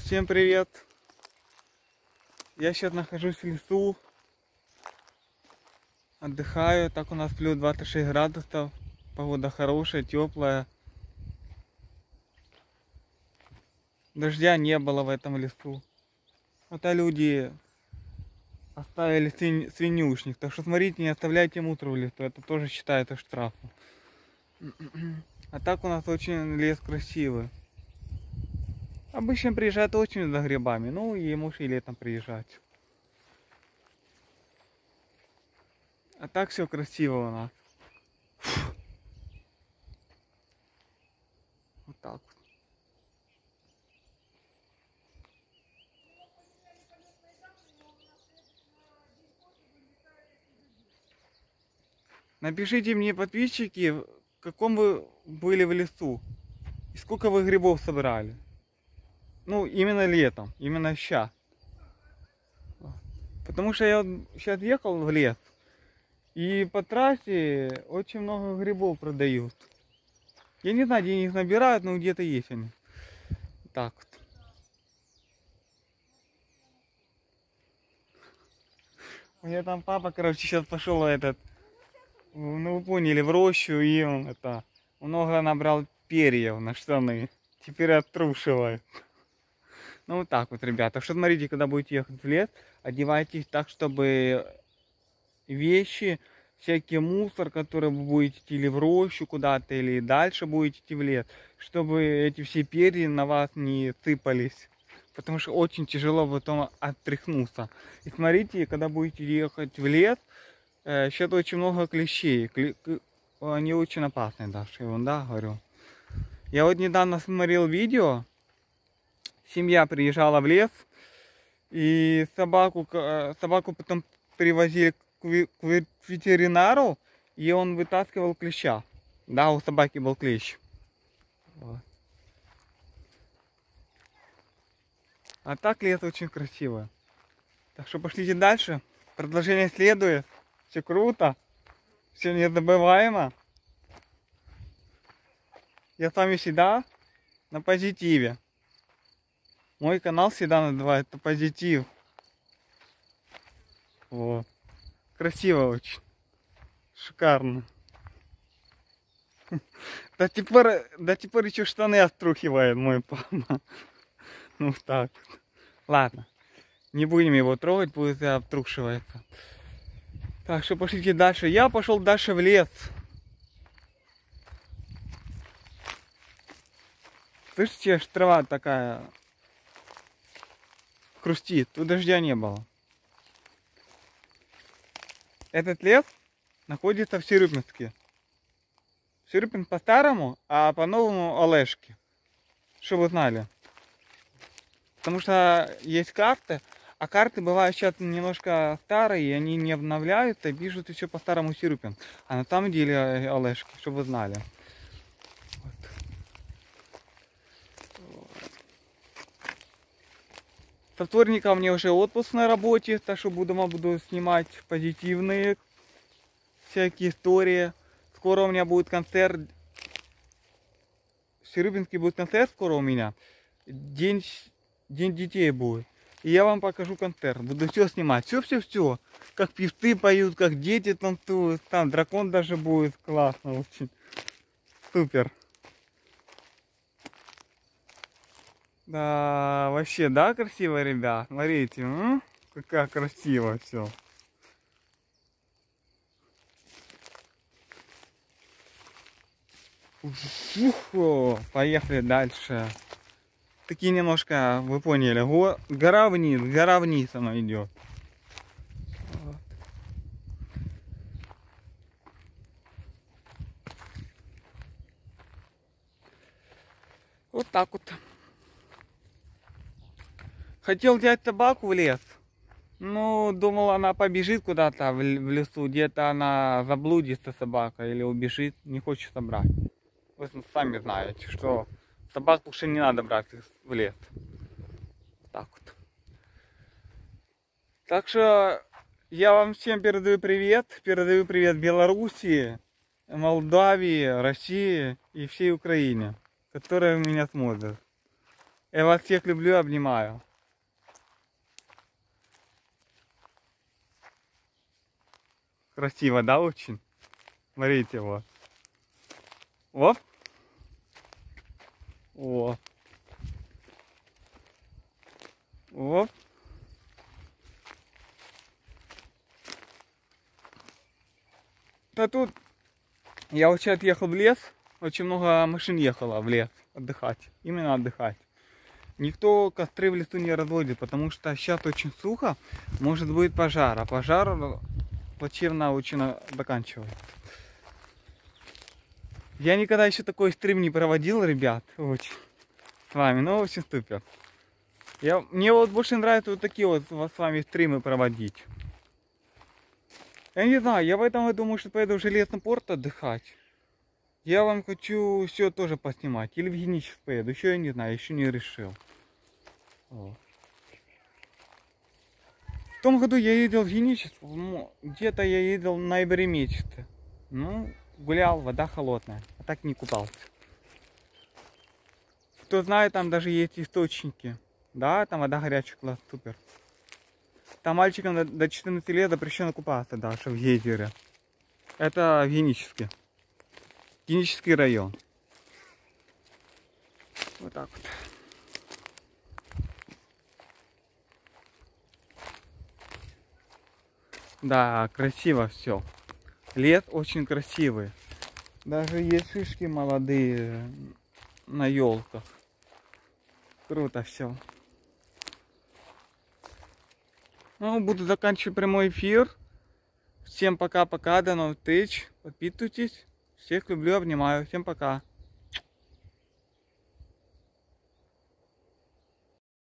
Всем привет! Я сейчас нахожусь в лесу, отдыхаю. Так у нас плюс 26 градусов, погода хорошая, теплая. Дождя не было в этом лесу. Это люди оставили свинюшник. Так что смотрите, не оставляйте мусор в лесу, это тоже считается штрафом. А так у нас очень лес красивый. Обычно приезжают очень за грибами, ну и можешь и летом приезжать. А так все красиво у нас. Вот так вот. Напишите мне, подписчики, в каком вы были в лесу и сколько вы грибов собрали. Ну, именно летом, именно сейчас. Потому что я сейчас ехал в лес, и по трассе очень много грибов продают. Я не знаю, где их набирают, но где-то есть они. Так вот. У меня там папа, короче, сейчас пошел ну вы поняли, в рощу, и он много набрал перьев на штаны. Теперь оттрушивает. Ну вот так вот, ребята. Что смотрите, когда будете ехать в лес, одевайтесь так, чтобы вещи, всякий мусор, который вы будете идти или в рощу куда-то, или дальше будете идти в лес, чтобы эти все перья на вас не сыпались. Потому что очень тяжело потом оттряхнуться. И смотрите, когда будете ехать в лес, сейчас очень много клещей. Они очень опасные даже, да, говорю. Я вот недавно смотрел видео. Семья приезжала в лес, и собаку потом привозили к ветеринару, и он вытаскивал клеща. Да, у собаки был клещ. Вот. А так лес очень красиво. Так что пошлите дальше. Продолжение следует. Все круто. Все незабываемо. Я с вами всегда на позитиве. Мой канал всегда называется Позитив. Вот. Красиво очень. Шикарно. До теперь еще штаны оттрухивает мой папа. Ну так. Ладно. Не будем его трогать, будет обтрушиваться. Так что пошлите дальше. Я пошел дальше в лес. Слышите, аж трава такая хрустит. Тут дождя не было. Этот лес находится в Сирюпинске. Сирюпинск по-старому, а по-новому Олешки. Чтобы вы знали. Потому что есть карты, а карты бывают сейчас немножко старые, и они не обновляются, и пишут еще по-старому Сирюпинск. А на самом деле Олешки, чтобы вы знали. Со вторника у меня уже отпуск на работе, так что буду снимать позитивные всякие истории. Скоро у меня будет концерт. В Сирюпинске будет концерт скоро у меня. День детей будет. И я вам покажу концерт. Буду все снимать. Все. Как певцы поют, как дети танцуют. Там дракон даже будет. Классно очень. Супер. Да, вообще, да, красиво, ребят? Смотрите, какая красиво все. Поехали дальше. Такие немножко, вы поняли, гора вниз она идет. Вот так вот. Хотел взять собаку в лес. Ну, думал, она побежит куда-то в лесу, где-то она заблудится, собака, или убежит, не хочет собрать. Вы сами знаете, что собак лучше не надо брать в лес. Так вот. Так что я вам всем передаю привет. Передаю привет Белоруссии, Молдавии, России и всей Украине, которые меня смотрят. Я вас всех люблю, обнимаю. Красиво, да, очень? Смотрите, вот. Оп. О. Оп. Да тут я вообще отъехал в лес. Очень много машин ехало в лес отдыхать. Именно отдыхать. Никто костры в лесу не разводит, потому что сейчас очень сухо. Может быть пожар. А пожар плачевно очень заканчивается. Я никогда еще такой стрим не проводил, ребят. Очень. С вами. Ну, очень супер. Мне вот больше нравится вот такие вот с вами стримы проводить. Я не знаю, я в этом году, может, поеду в Железный порт отдыхать. Я вам хочу все тоже поснимать. Или в Геническ поеду. Еще я не знаю, еще не решил. Вот. В том году я ездил в Геническ. Где-то я ездил в ноябре месяце. Ну, гулял, вода холодная. А так не купался. Кто знает, там даже есть источники. Да, там вода горячая, класс, супер. Там мальчикам до 14 лет запрещено купаться даже в езере. Это в Геническе. Генический район. Вот так вот. Да, красиво все. Лес очень красивый. Даже есть шишки молодые на елках. Круто все. Ну, буду заканчивать прямой эфир. Всем пока-пока, до новых встреч. Подписывайтесь. Всех люблю, обнимаю. Всем пока.